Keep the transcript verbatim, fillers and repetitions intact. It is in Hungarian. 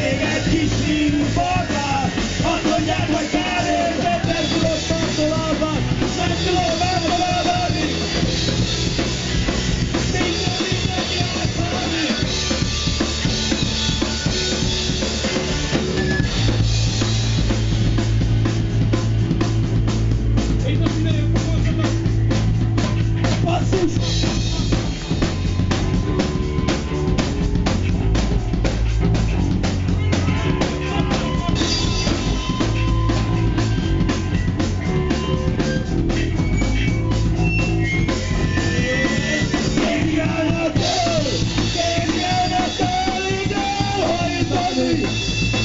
még egy kis színformát. Azt mondják, hogy kávét, nem tudod tartolatban, nem tudom megfogadni. Minden mindenki átszállni. És most mindenjön fogoltatok. Basszus! Kézigránát kell, Kézigránát kell így elhajtani.